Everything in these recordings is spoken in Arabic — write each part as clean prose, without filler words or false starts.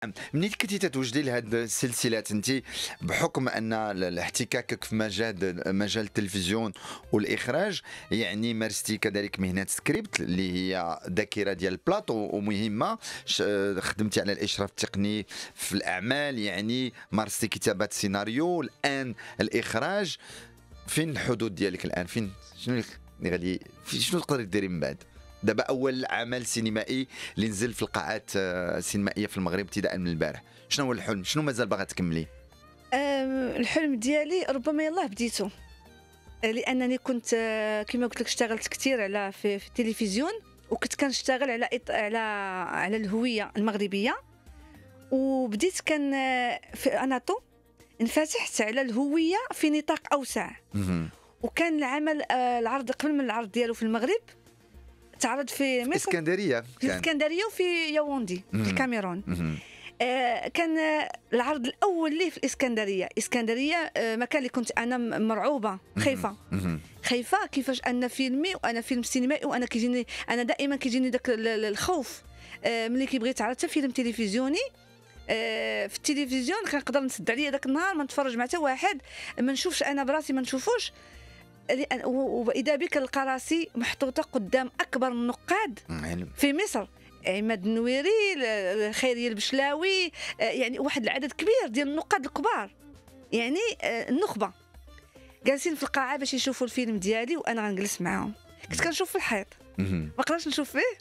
منين كنتي تتوجدي لهاد السلسلات انت بحكم ان احتكاكك في مجال التلفزيون والاخراج، يعني مارستي كذلك مهنه سكريبت اللي هي ذاكره ديال البلاطو ومهمه، خدمتي على الاشراف التقني في الاعمال، يعني مارستي كتابه سيناريو، الان الاخراج. فين الحدود ديالك الان؟ فين شنو اللي غادي شنو تقدري ديري من بعد؟ دابا اول عمل سينمائي اللي نزل في القاعات السينمائيه في المغرب ابتداء من البارح، شنو هو الحلم؟ شنو مازال باغا تكملي؟ الحلم ديالي ربما يلاه بديته، لانني كنت كما قلت لك اشتغلت كثير على في التلفزيون، وكنت كنشتغل على الهويه المغربيه، وبديت كان في اناطو انفتحت على الهويه في نطاق اوسع. وكان العمل العرض قبل من العرض ديالو في المغرب تعرض في مصر، اسكندريه، في الاسكندريه وفي ياوندي في الكاميرون. كان العرض الاول ليه في الاسكندريه مكان اللي كنت انا مرعوبه خايفه كيفاش ان فيلمي وانا فيلم سينمائي، وانا كيجيني انا دائما كيجيني داك الخوف ملي كيبغي يتعرض حتى فيلم تلفزيوني في التلفزيون. كنقدر نسد عليا داك النهار ما نتفرج مع حتى واحد، ما نشوفش انا براسي ما نشوفوش، واذا بك نلقى راسي محطوطه قدام اكبر النقاد في مصر، عماد النويري، خيريه البشلاوي، يعني واحد العدد كبير ديال النقاد الكبار، يعني النخبه جالسين في القاعه باش يشوفوا الفيلم ديالي وانا غنجلس معاهم. كنت كنشوف في الحيط ما قدرتش نشوف فيه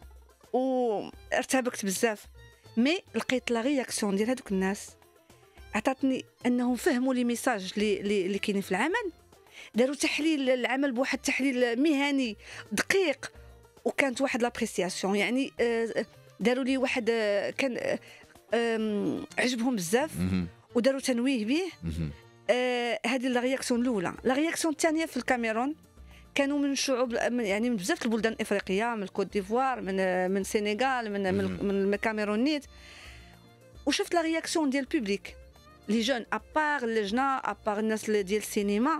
وارتبكت بزاف، مي لقيت لا رياكسيون ديال هذوك الناس عطاتني انهم فهموا لي ميساج اللي كاينين في العمل، داروا تحليل العمل بواحد التحليل مهني دقيق، وكانت واحد لابريسياسيون، يعني داروا لي واحد كان عجبهم بزاف وداروا تنويه به. هذه لا رياكسيون الاولى. لا رياكسيون الثانيه في الكاميرون كانوا من شعوب، يعني من بزاف البلدان الافريقيه، من الكوت ديفوار، من السنغال، من الكاميرونيت، وشفت لا رياكسيون ديال البوبليك لي جون ابار اللجنه ابار الناس ديال السينما.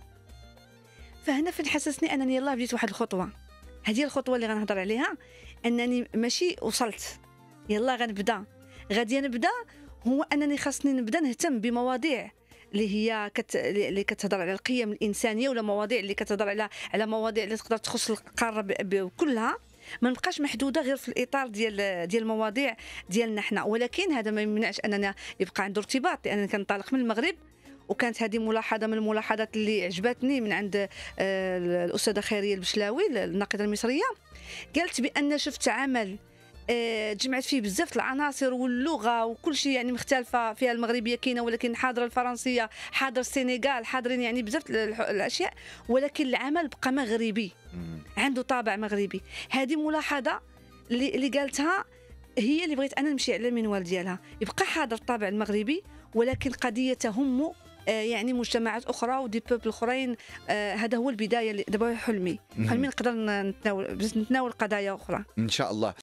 فهنا فين حسسني انني يلاه بديت واحد الخطوه، هذه الخطوه اللي غنهضر عليها، انني ماشي وصلت يلا غادي نبدا، هو انني خاصني نبدا نهتم بمواضيع اللي هي اللي كتهضر على القيم الانسانيه، ولا مواضيع اللي كتهضر على مواضيع اللي تقدر تخص القاره كلها، ما نبقاش محدوده غير في الاطار ديال المواضيع ديالنا حنا. ولكن هذا ما يمنعش اننا يبقى عنده ارتباط، لانني كنطلق من المغرب. وكانت هذه ملاحظه من الملاحظات اللي عجبتني من عند الاستاذه خيريه البشلاوي الناقده المصريه، قالت بان شفت عمل جمعت فيه بزاف العناصر واللغه وكل شيء، يعني مختلفه، فيها المغربيه كاينه ولكن حاضره الفرنسيه، حاضر السنغال، حاضرين يعني بزاف الاشياء، ولكن العمل بقى مغربي، عنده طابع مغربي. هذه ملاحظه اللي قالتها هي اللي بغيت انا نمشي على المنوال ديالها، يبقى حاضر الطابع المغربي ولكن قضيه تهم يعني مجتمعات اخرى ودي بوبل اخرين. هذا هو البدايه، دابا حلمي نقدر نتناول قضايا اخرى ان شاء الله.